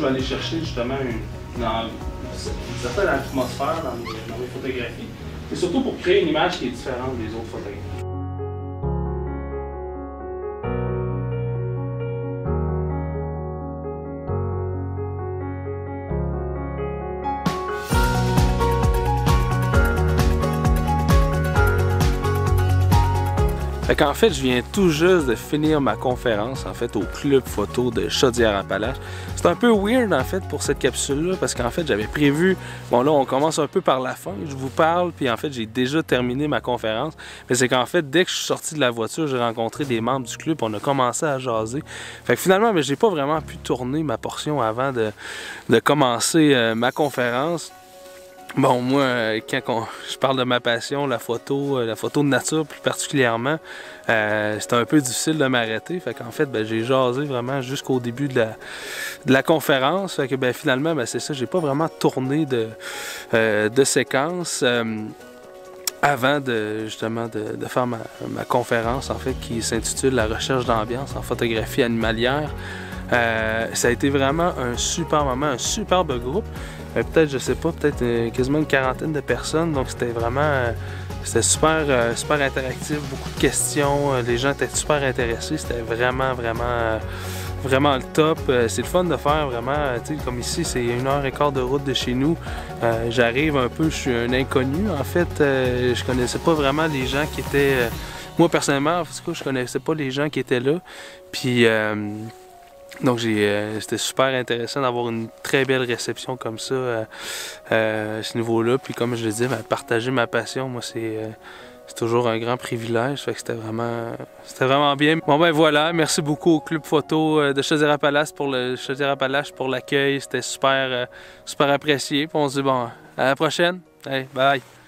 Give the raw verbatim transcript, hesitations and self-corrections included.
vais aller chercher justement une, une, une certaine atmosphère dans mes, dans mes photographies. Et surtout pour créer une image qui est différente des autres photographies. Fait qu'en fait, je viens tout juste de finir ma conférence en fait au club photo de Chaudière-Appalaches. C'est un peu weird en fait pour cette capsule-là parce qu'en fait j'avais prévu, bon là on commence un peu par la fin, je vous parle puis en fait j'ai déjà terminé ma conférence. Mais c'est qu'en fait dès que je suis sorti de la voiture, j'ai rencontré des membres du club, on a commencé à jaser. Fait que finalement, j'ai pas vraiment pu tourner ma portion avant de, de commencer euh, ma conférence. Bon, moi, quand on, je parle de ma passion, la photo, la photo de nature plus particulièrement, euh, c'était un peu difficile de m'arrêter. Fait qu'en fait, ben, j'ai jasé vraiment jusqu'au début de la, de la conférence. Fait que ben, finalement, ben, c'est ça, j'ai pas vraiment tourné de, euh, de séquence euh, avant de, justement de, de faire ma, ma conférence, en fait, qui s'intitule « La recherche d'ambiance en photographie animalière ». Euh, ça a été vraiment un super moment, un superbe groupe. Euh, peut-être, je sais pas, peut-être euh, quasiment une quarantaine de personnes. Donc c'était vraiment, euh, c'était super, euh, super interactif, beaucoup de questions. Euh, les gens étaient super intéressés. C'était vraiment, vraiment, euh, vraiment le top. Euh, c'est le fun de faire vraiment, tu sais, comme ici, c'est une heure et quart de route de chez nous. Euh, J'arrive un peu, je suis un inconnu. En fait, euh, je connaissais pas vraiment les gens qui étaient. Euh, moi personnellement, en tout cas, je connaissais pas les gens qui étaient là. Puis euh, Donc euh, c'était super intéressant d'avoir une très belle réception comme ça euh, euh, à ce niveau-là. Puis comme je le disais, ben, partager ma passion, moi c'est euh, toujours un grand privilège. Fait que c'était vraiment, c'était vraiment bien. Bon ben voilà, merci beaucoup au Club Photo de Chaudière-Appalaches pour le Chaudière-Appalaches pour l'accueil. C'était super, euh, super apprécié. Puis on se dit bon, à la prochaine. Hey, bye!